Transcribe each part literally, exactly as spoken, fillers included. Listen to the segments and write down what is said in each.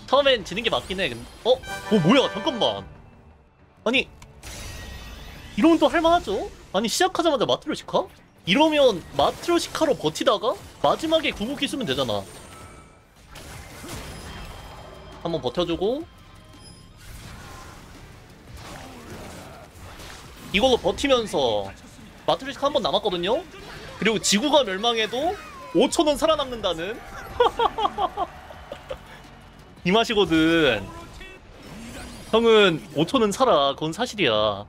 처음엔 지는 게 맞긴 해. 근데 어? 어 뭐야 잠깐만. 아니 이러면 또 할만하죠? 아니 시작하자마자 마트로시카? 이러면 마트로시카로 버티다가 마지막에 궁극기 쓰면 되잖아. 한번 버텨주고 이걸로 버티면서 마트로시카 한 번 남았거든요? 그리고 지구가 멸망해도 오 초는 살아남는다는 이 맛이거든. 형은 오 초는 살아. 그건 사실이야.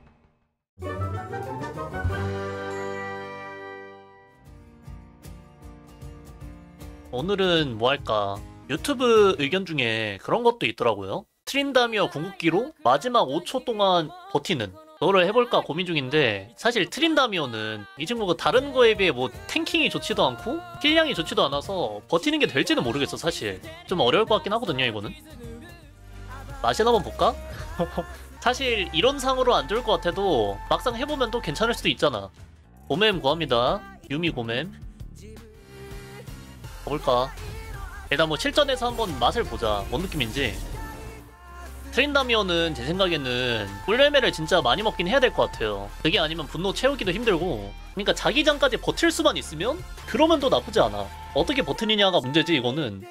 오늘은 뭐 할까? 유튜브 의견 중에 그런 것도 있더라고요. 트린다미어 궁극기로 마지막 오 초 동안 버티는 그거를 해볼까 고민 중인데, 사실 트린다미어는 이 친구가 다른 거에 비해 뭐 탱킹이 좋지도 않고 힐량이 좋지도 않아서 버티는 게 될지는 모르겠어. 사실 좀 어려울 것 같긴 하거든요. 이거는 맛이 한번 볼까? 사실 이론상으로 안 좋을 것 같아도 막상 해보면 또 괜찮을 수도 있잖아. 고맴 구합니다. 유미 고맴 먹을까? 일단 뭐 실전에서 한번 맛을 보자. 뭔 느낌인지. 트린다미어는 제 생각에는 꿀열매를 진짜 많이 먹긴 해야 될 것 같아요. 그게 아니면 분노 채우기도 힘들고. 그러니까 자기장까지 버틸 수만 있으면 그러면 또 나쁘지 않아. 어떻게 버티느냐가 문제지 이거는.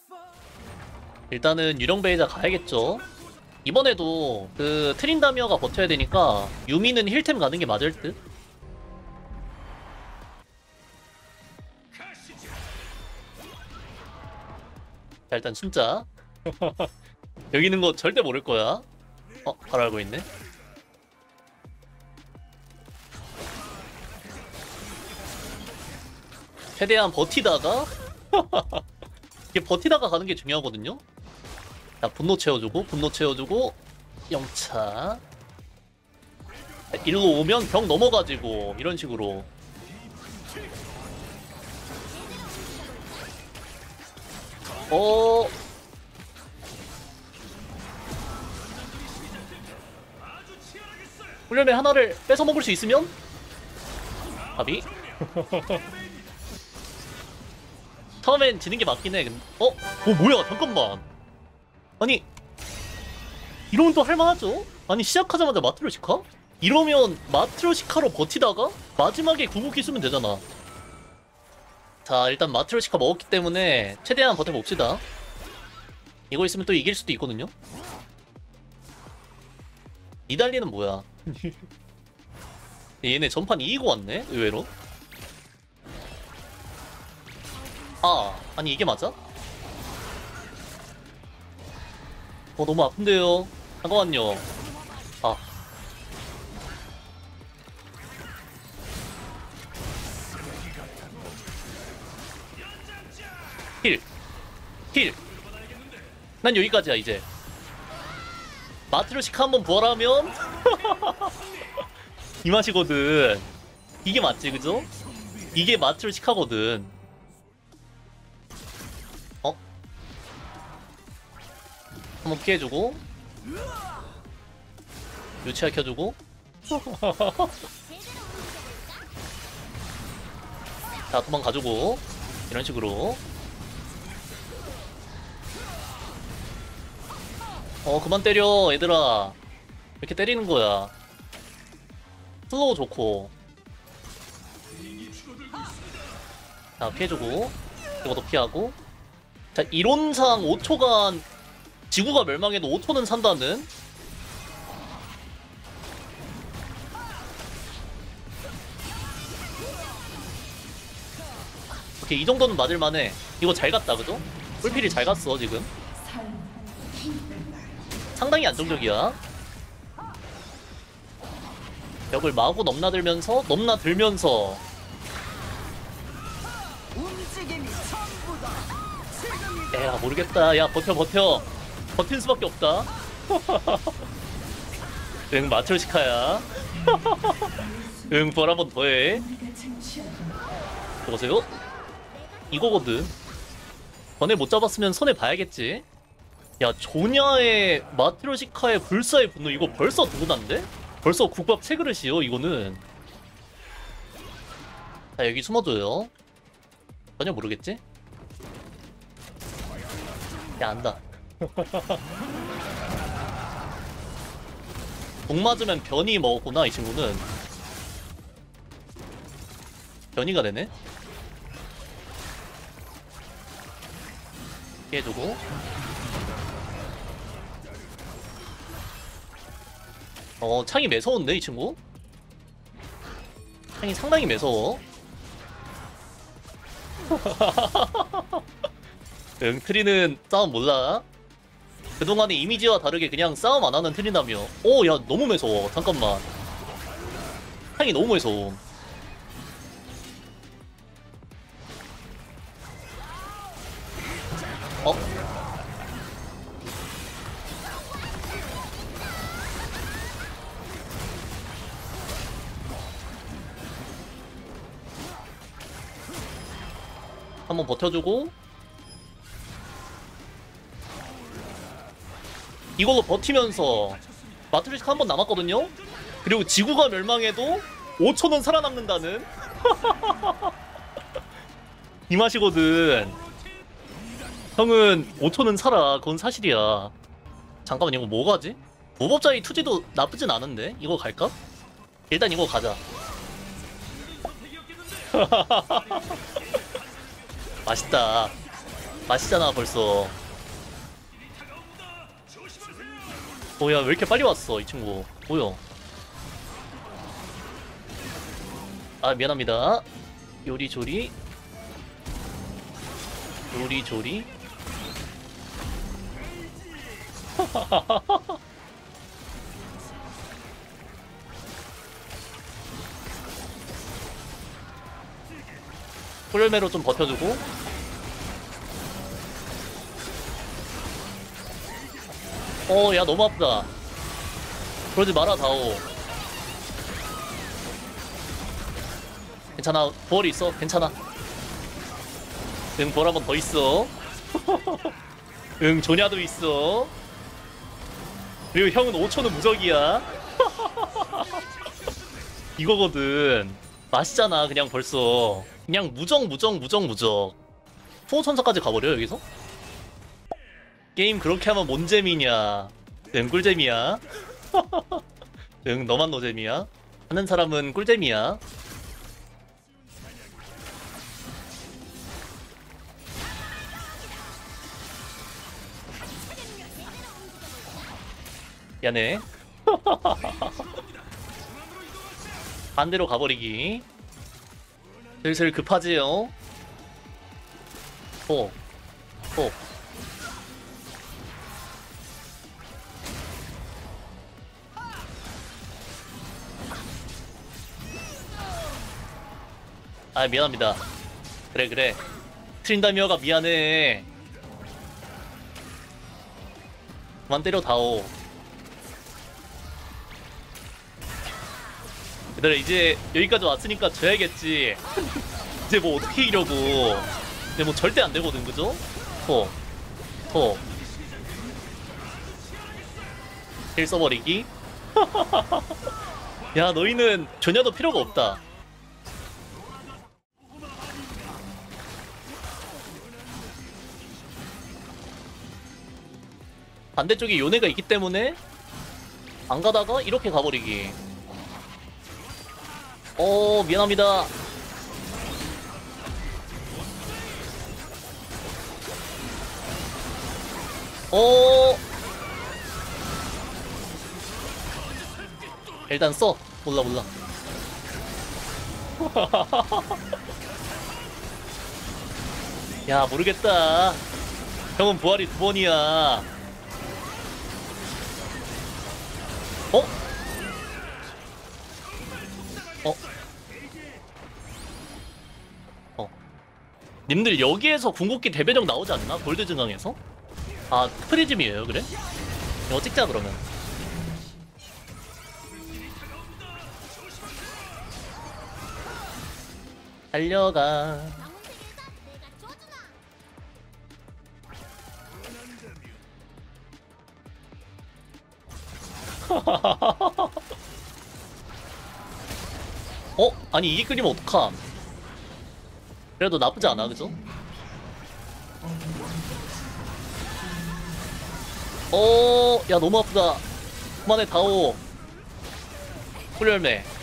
일단은 유령베이자 가야겠죠. 이번에도 그 트린다미어가 버텨야 되니까 유미는 힐템 가는 게 맞을 듯? 자 일단 진짜 여기 있는 거 절대 모를 거야. 어? 바로 알고 있네. 최대한 버티다가 이게 버티다가 가는 게 중요하거든요. 자 분노 채워주고 분노 채워주고 영차 일로 오면 벽 넘어가지고 이런 식으로. 어... 훈련의 하나를 뺏어 먹을 수 있으면? 답이? 처음엔 지는 게 맞긴 해. 근데 어? 어 뭐야 잠깐만. 아니 이러면 또 할만하죠? 아니 시작하자마자 마트로시카? 이러면 마트로시카로 버티다가 마지막에 궁극기 쓰면 되잖아. 자 일단 마트로시카 먹었기 때문에 최대한 버텨봅시다. 이거 있으면 또 이길 수도 있거든요. 니달리는 뭐야? 얘네 전판 이기고 왔네? 의외로. 아 아니 이게 맞아? 어 너무 아픈데요. 잠깐만요. 아 힐! 힐! 난 여기까지야 이제. 마트로시카 한번 부활하면 이 맛이거든. 이게 맞지 그죠? 이게 마트로시카거든. 어? 한번 피해주고 유치할 켜주고 자 도망가주고 이런 식으로. 어 그만 때려 얘들아. 이렇게 때리는 거야. 슬로우 좋고. 자 피해주고 이것도 피하고. 자 이론상 오 초간 지구가 멸망해도 오 초는 산다는. 오케이 이 정도는 맞을만해. 이거 잘 갔다 그죠? 뿔필이 잘 갔어 지금. 상당히 안정적이야. 벽을 마구 넘나들면서 넘나들면서 에라 모르겠다. 야 버텨 버텨. 버틸 수밖에 없다. 응 마트로시카야. 응 부활 한번 더해. 보세요. 이거거든. 전에 못 잡았으면 손해 봐야겠지. 야 조냐의 마트로시카의 불사의 분노 이거 벌써 두고난데? 벌써 국밥 세 그릇이요 이거는. 자 여기 숨어줘요. 전혀 모르겠지? 야 안다. 공 맞으면 변이 먹었구나 이 친구는. 변이가 되네. 피해주고. 어 창이 매서운데 이 친구? 창이 상당히 매서워. 응, 트리는 싸움 몰라. 그동안의 이미지와 다르게 그냥 싸움 안 하는 트리라며. 오, 야, 너무 매서워. 잠깐만. 창이 너무 매서워. 어? 한번 버텨주고. 이걸로 버티면서 마트리스크 한 번 남았거든요? 그리고 지구가 멸망해도 오 초는 살아남는다는? 이 맛이거든. 형은 오 초는 살아. 그건 사실이야. 잠깐만, 이거 뭐 가지? 무법자의 투지도 나쁘진 않은데? 이거 갈까? 일단 이거 가자. 맛있다. 맛있잖아 벌써. 뭐야, 왜 이렇게 빨리 왔어 이 친구. 뭐야. 아, 미안합니다. 요리조리 요리조리. 꿀매로 좀 버텨주고. 어, 야, 너무 아프다. 그러지 마라, 다오. 괜찮아, 부활이 있어. 괜찮아. 응, 부활 한 번 더 있어. 응, 조냐도 있어. 그리고 형은 오 초는 무적이야. 이거거든. 맛있잖아, 그냥 벌써. 그냥 무적, 무적, 무적, 무적. 수호천사까지 가버려, 여기서? 게임 그렇게 하면 뭔 재미냐. 응, 꿀잼이야. 응, 너만 노잼이야. 하는 사람은 꿀잼이야. 미안해. 반대로 가버리기. 슬슬 급하지요. 오, 오. 아, 미안합니다. 그래 그래. 트린다미어가 미안해. 그만 때려 다오. 얘들아, 이제 여기까지 왔으니까 져야겠지. 이제 뭐 어떻게 이기려고. 이제 뭐 절대 안 되거든, 그죠? 호, 호. 힐 써버리기. 야, 너희는 전혀도 필요가 없다. 반대쪽에 요네가 있기 때문에 안 가다가 이렇게 가버리기. 어, 미안합니다. 어. 일단 써. 몰라 몰라. 야, 모르겠다. 형은 부활이 두 번이야. 어? 어? 어. 님들 여기에서 궁극기 대배정 나오지 않나? 골드 증강에서? 아, 프리즘이에요, 그래? 이거 찍자, 그러면. 달려가. 어? 아니, 이게 끌리면 어떡함. 그래도 나쁘지 않아, 그죠? 어, 야, 너무 아프다. 그만해, 다오. 꿀열매.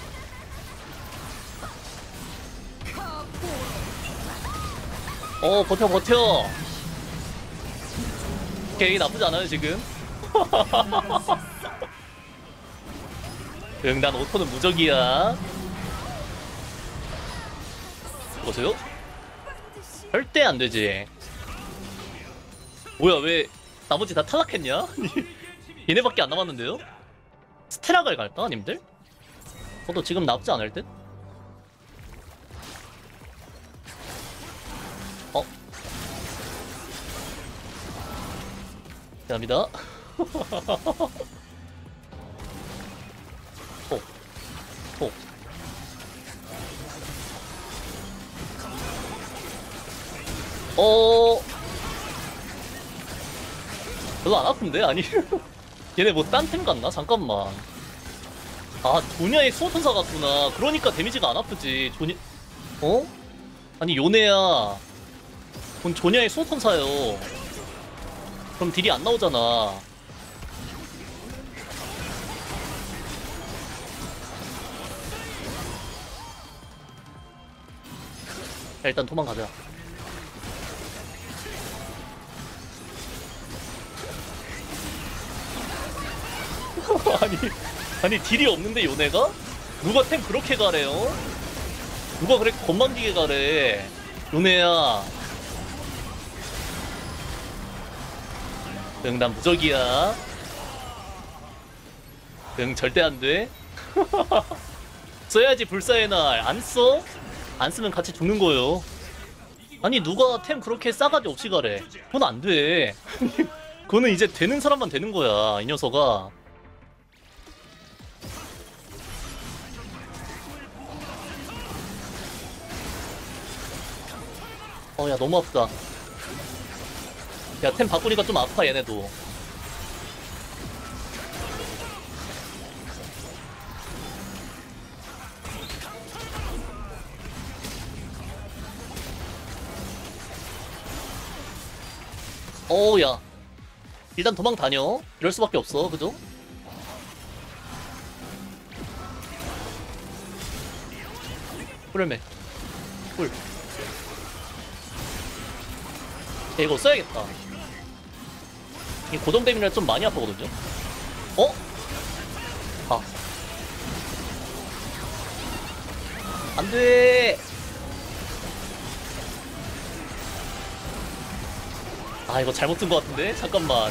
어, 버텨, 버텨. 오케이, 나쁘지 않아요, 지금. 응, 난 오토는 무적이야. 보세요? 절대 안 되지. 뭐야, 왜 나머지 다 탈락했냐? 얘네밖에 안 남았는데요? 스테락을 갈까, 님들? 저도 지금 나쁘지 않을 듯? 어? 감사합니다. 톡. 톡. 어... 별로 안 아픈데? 아니 얘네 뭐 딴 팀 같나? 잠깐만. 아, 조냐의 수호천사 같구나. 그러니까 데미지가 안 아프지. 조냐... 어? 아니, 요네야. 본 조냐의 수호천사요. 그럼 딜이 안 나오잖아. 자, 일단 도망가자. 아니, 아니 딜이 없는데 요네가? 누가 템 그렇게 가래요? 누가 그래 건방지게 가래? 요네야. 응, 난 무적이야. 응, 절대 안 돼. 써야지 불사의 날. 안 써? 안 쓰면 같이 죽는 거예요. 아니, 누가 템 그렇게 싸가지 없이 가래? 그건 안 돼. 그거는 이제 되는 사람만 되는 거야, 이 녀석아. 어, 야, 너무 아프다. 야, 템 바꾸니까 좀 아파, 얘네도. 어우, 야. 일단 도망 다녀. 이럴 수밖에 없어, 그죠? 꿀매. 꿀. 야, 이거 써야겠다. 이 고정 데미지가 좀 많이 아프거든요? 어? 아. 안 돼! 아, 이거 잘못 쓴 것 같은데? 잠깐만.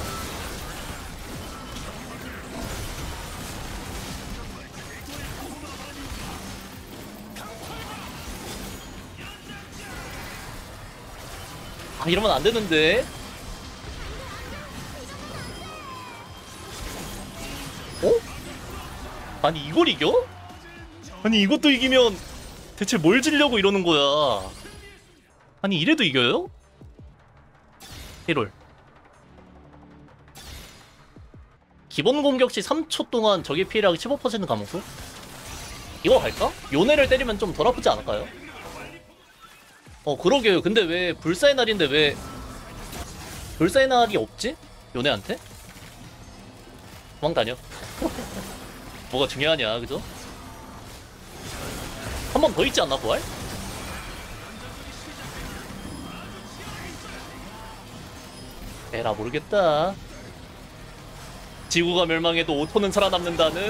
아, 이러면 안 되는데? 어? 아니, 이걸 이겨? 아니, 이것도 이기면 대체 뭘 지려고 이러는 거야? 아니, 이래도 이겨요? 히롤. 기본 공격 시 삼 초 동안 적의 피해량이 십오 퍼센트 감소? 이거 갈까? 요네를 때리면 좀 덜 아프지 않을까요? 어, 그러게요. 근데 왜 불사의 날인데 왜 불사의 날이 없지? 요네한테? 도망 다녀. 뭐가 중요하냐, 그죠? 한 번 더 있지 않나, 부활? 에라, 모르겠다. 지구가 멸망해도 오토는 살아남는다는?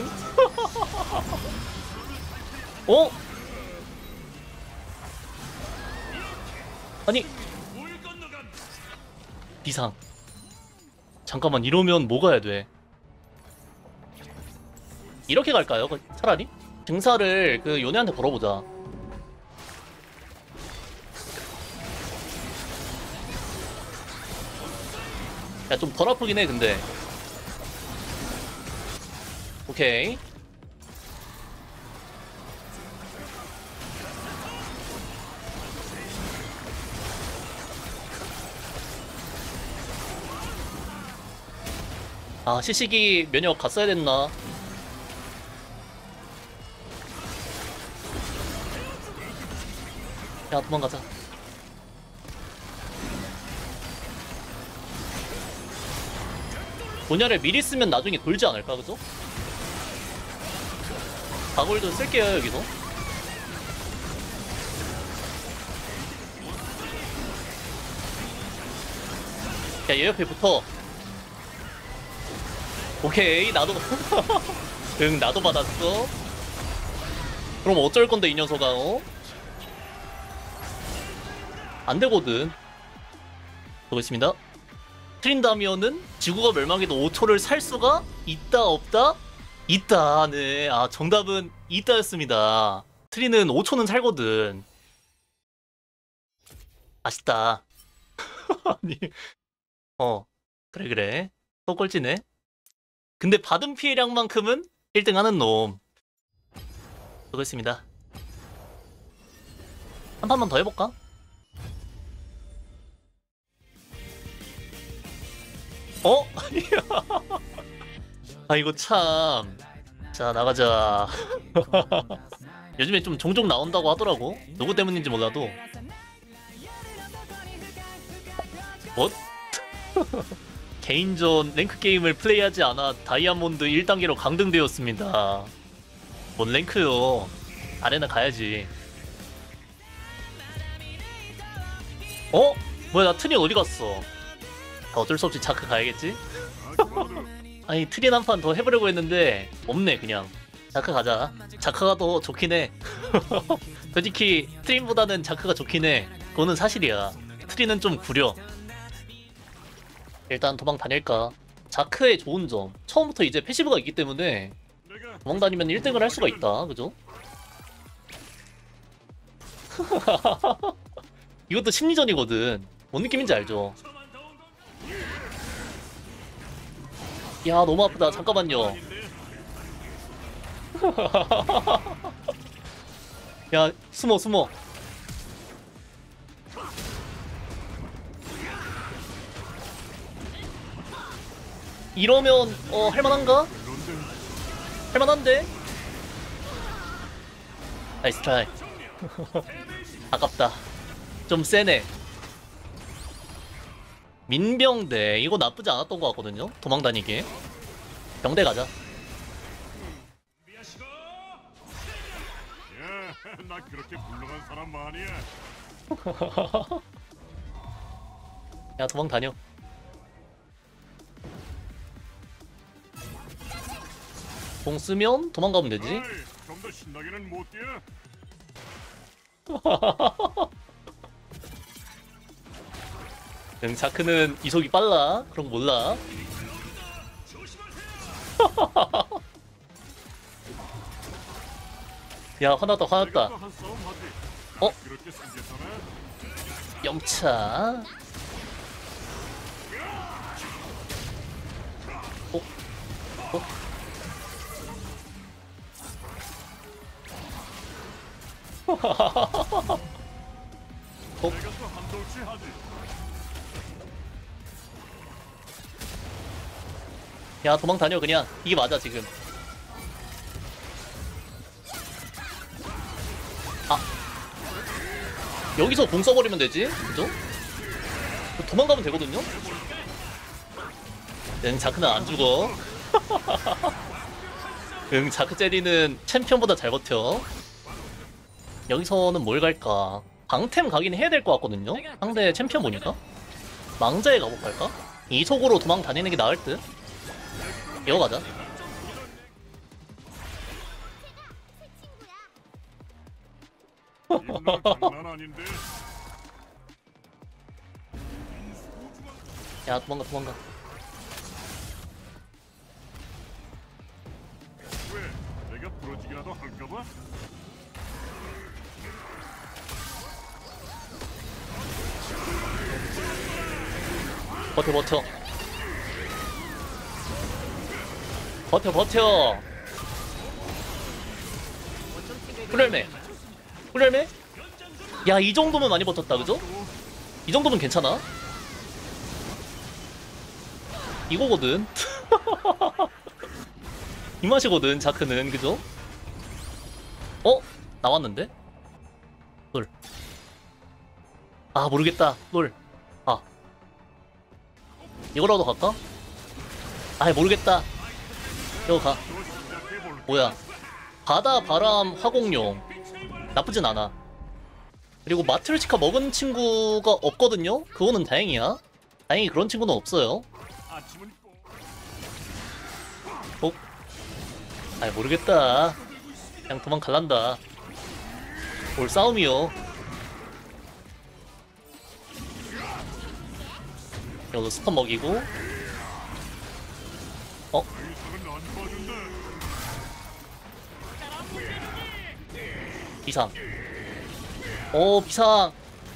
어? 아니, 비상. 잠깐만, 이러면 뭐 가야 돼? 이렇게 갈까요? 차라리? 증사를 그 요네한테 걸어보자. 야, 좀 덜 아프긴 해, 근데. 오케이. 아, 시식이 면역 갔어야 됐나? 야, 도망가자. 분야를 미리 쓰면 나중에 돌지 않을까, 그죠? 가골도 쓸게요, 여기서. 야, 얘 옆에 붙어. 오케이, 나도. 응, 나도 받았어. 그럼 어쩔 건데, 이 녀석아, 어? 안 되거든. 보겠습니다. 트린다미어는 지구가 멸망해도 오 초를 살 수가 있다, 없다? 있다, 네. 아, 정답은 있다였습니다. 트리는 오 초는 살거든. 아쉽다. 아니, 어, 그래, 그래. 또 꼴찌네. 근데 받은 피해량만큼은 일 등 하는 놈. 보겠습니다. 한 판만 더 해볼까? 어? 아, 이거 참. 자, 나가자. 요즘에 좀 종종 나온다고 하더라고. 누구 때문인지 몰라도. 뭐? 개인전 랭크 게임을 플레이하지 않아 다이아몬드 일 단계로 강등되었습니다. 뭔 랭크요? 아레나 가야지. 어? 뭐야, 나 트린 어디 갔어? 어쩔 수 없이 자크 가야겠지? 아니, 트린 한 판 더 해보려고 했는데 없네. 그냥 자크 가자. 자크가 더 좋긴 해. 솔직히 트린보다는 자크가 좋긴 해. 그거는 사실이야. 트린은 좀 구려. 일단 도망 다닐까. 자크의 좋은 점, 처음부터 이제 패시브가 있기 때문에 도망 다니면 일 등을 할 수가 있다. 그죠? 이것도 심리전이거든. 뭔 느낌인지 알죠? 야, 너무 아프다. 잠깐만요. 야, 숨어 숨어. 이러면 어 할만한가? 할만한데? 나이스 트라이. 아깝다. 좀 세네. 민병대 이거 나쁘지 않았던 것 같거든요. 도망다니기. 병대 가자. 야, 나 그렇게 불러간 사람 아니야. 야, 도망다녀. 공 쓰면 도망가면 되지. 좀 더 신나게는 못 뛰어. 응, 자크는 이속이 빨라. 그런 거 몰라. 야, 화났다 화났다. 한 싸움 하지. 어? 그렇게 생겼잖아. 영차. 어? 어? 어? 내가 또 한돌치 하지. 야, 도망 다녀 그냥. 이게 맞아 지금. 아, 여기서 공 써버리면 되지, 그죠? 도망가면 되거든요. 응, 자크는 안 죽어. 응, 자크 제리는 챔피언보다 잘 버텨. 여기서는 뭘 갈까? 방템 가긴 해야 될 것 같거든요. 상대 챔피언 보니까 망자에 가볼까? 이속으로 도망 다니는 게 나을 듯. 이거 가자. 이놈 장난 아닌데. 야, 도망가 도망가. 왜? 내가 부러지기라도 할까봐? 버텨 버텨 버텨 버텨. 꿀열매 꿀열매. 야, 이 정도면 많이 버텼다, 그죠? 이 정도면 괜찮아. 이거거든. 이 맛이거든 자크는, 그죠? 어? 나왔는데? 널. 아, 모르겠다. 널. 아, 이거라도 갈까? 아이 모르겠다. 이거 가. 또 시작해볼까? 뭐야? 바다 바람 화공룡 나쁘진 않아. 그리고 마트리치카 먹은 친구가 없거든요. 그거는 다행이야. 다행히 그런 친구는 없어요. 아침은 꼭 어? 아이 모르겠다. 그냥 도망갈란다. 올 싸움이요. 여기도 스턴 먹이고. 어? 의사는 안 봐준다. 비상. 오 비상.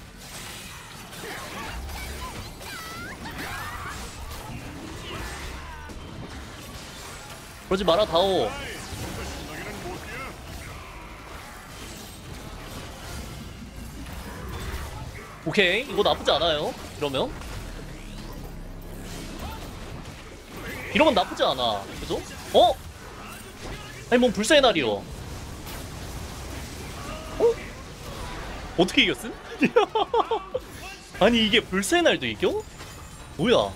그러지 마라 다오. 신나게는 못 뛰어. 오케이 이거 나쁘지 않아요. 이러면 이러면 나쁘지 않아. 그죠? 어? 아니 뭔 불사의 날이요. 어? 어떻게 이겼음? 아니 이게 불사의 날도 이겨? 뭐야?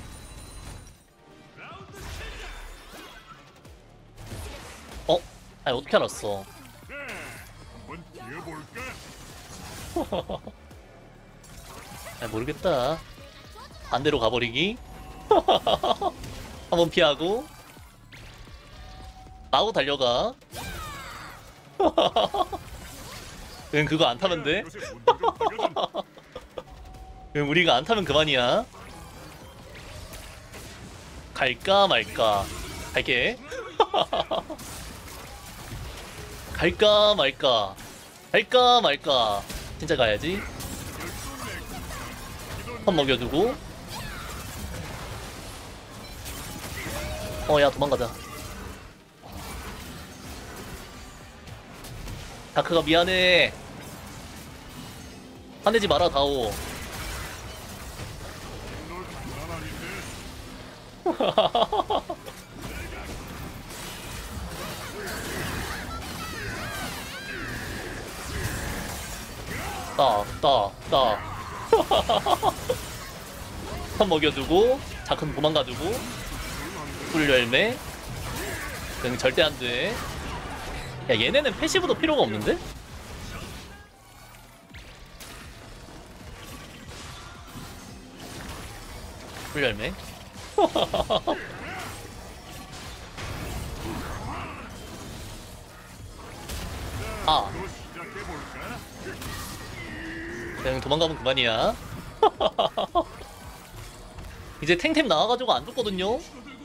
어? 아니 어떻게 알았어? 네, 한번 뛰어볼까? 아 모르겠다. 반대로 가버리기. 한번 피하고 마구 달려가. 응 그거 안 타면 돼. 요새 운동 좀 하거든. 응 우리가 안 타면 그만이야. 갈까 말까. 갈게. 갈까 말까. 갈까 말까. 진짜 가야지. 한 먹여두고. 어 야 도망가자. 다크가 미안해. 화내지 마라 다오. 너 장난 아닌데. 따, 따, 따. 선 먹여두고, 자큰 도망가두고, 꿀 열매. 응, 절대 안 돼. 야, 얘네는 패시브도 필요가 없는데? 꿀 열매. 아, 또 시작해볼까? 그냥 도망가면 그만이야. 이제 탱템 나와가지고 안 죽거든요?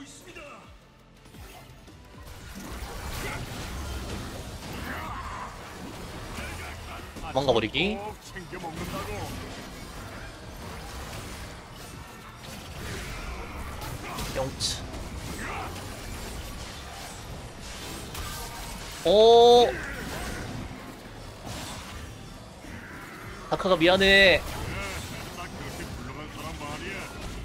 도망가버리기. 꼭 챙겨 먹는다고. 영치. 오. 다카가 미안해. 나 그렇게 불러간 사람 말이야.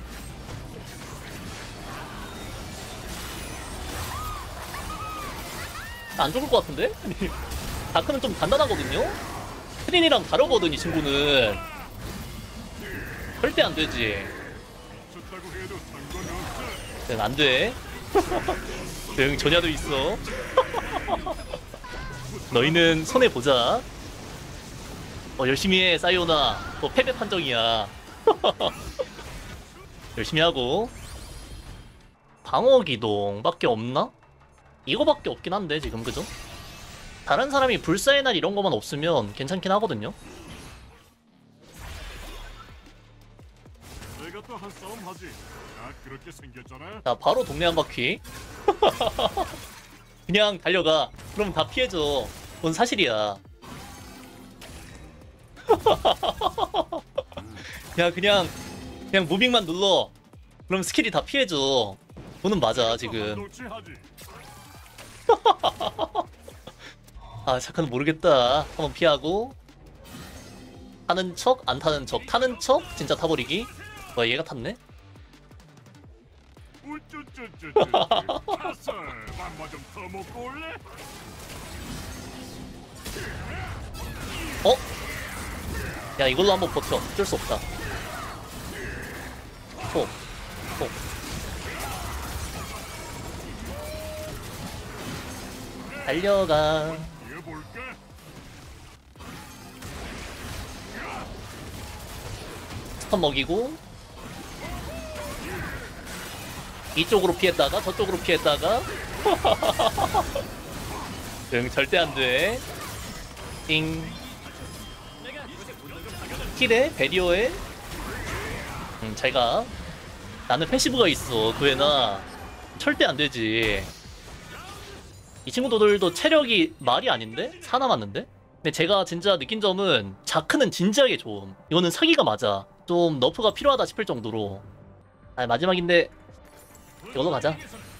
안 죽을 것 같은데? 다크는 좀 단단하거든요? 트린이랑 다르거든 이 친구는. 절대 안 되지. 미쳤다고 해도 상관없어. 응, 안 돼. 응, 전야도 있어. 너희는 손해보자. 어, 열심히 해, 사이오나. 너 패배 판정이야. 열심히 하고. 방어 기동밖에 없나? 이거밖에 없긴 한데, 지금, 그죠? 다른 사람이 불사의 날 이런 거만 없으면 괜찮긴 하거든요? 내가 또 한 싸움 하지. 나 그렇게 생겼잖아. 자, 바로 동네 한 바퀴. 그냥 달려가. 그럼 다 피해줘. 그건 사실이야. 야, 그냥, 그냥 무빙만 눌러. 그럼 스킬이 다 피해줘. 그거는 맞아, 지금. 한동치 하지. 아, 잠깐 모르겠다. 한번 피하고. 타는 척, 안 타는 척. 타는 척, 진짜 타버리기. 와, 얘가 탔네? 우쭈쭈쭈쭈. 탔어. 맘마 좀 더 먹고 올래? 어? 야, 이걸로 한번 버텨. 어쩔 수 없다. 호. 호. 달려가. 이어볼까? 스턴 먹이고 이쪽으로 피했다가 저쪽으로 피했다가 응 절대 안돼. 띵. 킬에 베리어에 응 잘가. 나는 패시브가 있어 구해나. 절대 안되지. 이 친구들도 체력이 말이 아닌데? 사 남았는데? 근데 제가 진짜 느낀 점은 자크는 진지하게 좋음. 이거는 사기가 맞아. 좀 너프가 필요하다 싶을 정도로. 아 마지막인데 이걸로 가자.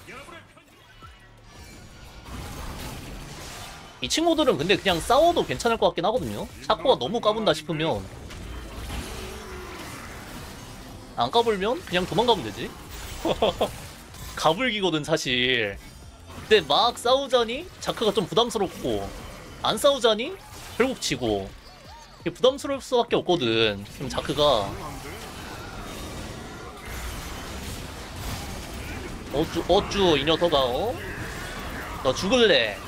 이 친구들은 근데 그냥 싸워도 괜찮을 것 같긴 하거든요. 샤코가 너무 까분다 싶으면 안 까불면 그냥 도망가면 되지. 가불기거든 사실. 근데 막 싸우자니 자크가 좀 부담스럽고 안 싸우자니 결국 치고 이게 부담스러울 수밖에 없거든. 그럼 자크가 어쭈 어쭈 이 녀석아 어? 너 죽을래.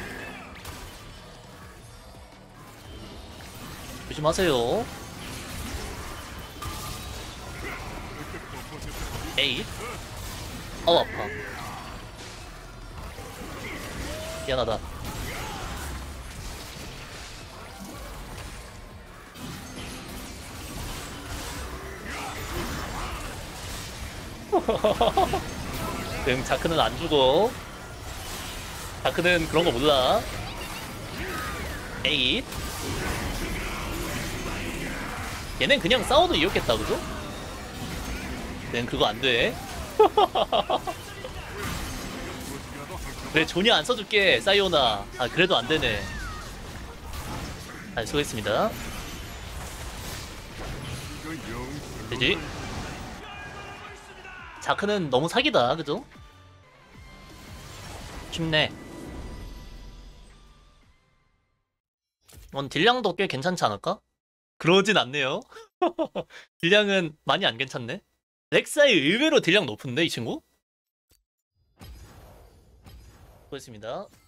조심하세요. 에잇. 어우 아파. 미안하다. 응 자크는 안 죽어. 자크는 그런 거 몰라. 에잇. 얘넨 그냥 싸워도 이겼겠다 그죠? nên 그거 안 돼. 그래 존이 안 써줄게 사이오나. 아 그래도 안 되네. 아 수고했습니다. 되지? 자크는 너무 사기다 그죠? 쉽네. 넌 딜량도 꽤 괜찮지 않을까? 그러진 않네요. 딜량은 많이 안 괜찮네. 렉사이 의외로 딜량 높은데 이 친구? 수고했습니다.